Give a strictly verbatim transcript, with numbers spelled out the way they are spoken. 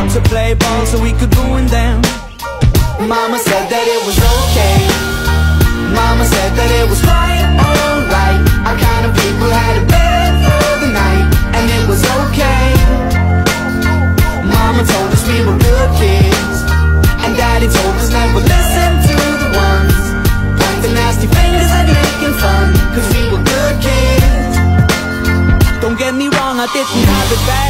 to play ball so we could ruin them. Mama said that it was okay. Mama said that it was quite alright. Our kind of people had a bed for the night, and it was okay. Mama told us we were good kids, and Daddy told us never listen to the ones pointing nasty fingers and making fun, cause we were good kids. Don't get me wrong, I didn't have it bad.